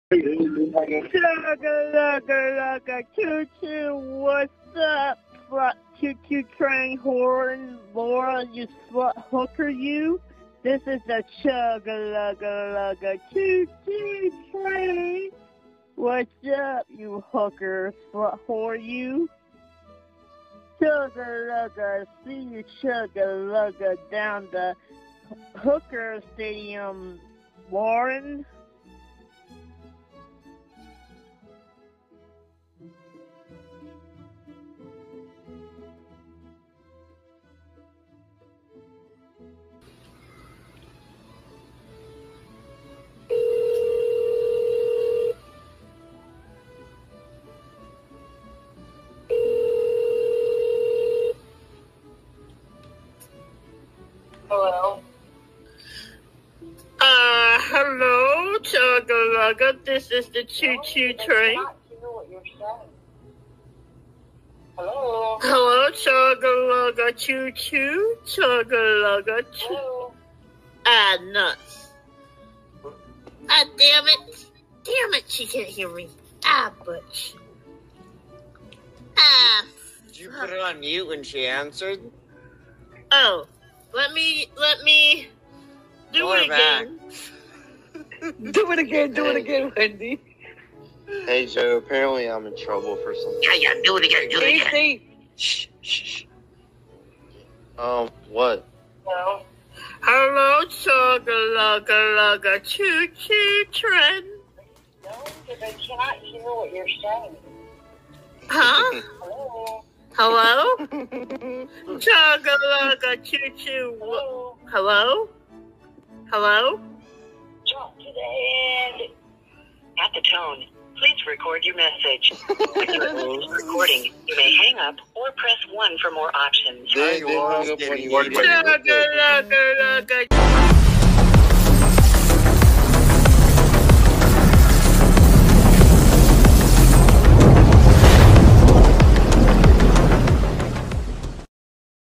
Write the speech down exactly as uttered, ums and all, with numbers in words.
Chugga lugga lugga choo choo, what's up? Slut choo choo train horn, Laura, you slut hooker, you. This is the chugga lugga lugga choo choo train. What's up, you hooker, slut whore, you? Chugga lugga, see you chugga lugga down the hooker stadium, Lauren. Hello? Uh, hello, Chugga Lugga. This is the choo-choo train. I cannot hear what you're saying. Hello? Hello, Chugga Lugga, choo-choo, Chugga Lugga, choo. Hello? Ah, nuts. Ah, damn it. Damn it, she can't hear me. Ah, butch. Ah. Did you put it on mute when she answered? Oh, let me, let me do Call it her again. Do it again, do it again, Wendy. Hey Joe, apparently I'm in trouble for something. Yeah, yeah, do it again, do it again. Casey. Shh, shh, shh. Um, what? Hello? Hello, Chugga Lugga Lugga, choo-choo train. No, because I cannot hear what you're saying. Huh? Hello? Hello? Chugga Lugga, choo-choo. Hello? Hello? Hello? Jump to the head. At the tone, please record your message. When you are finished recording, you may hang up or press one for more options. They, they hung up when you Chugga Lugga Lugga.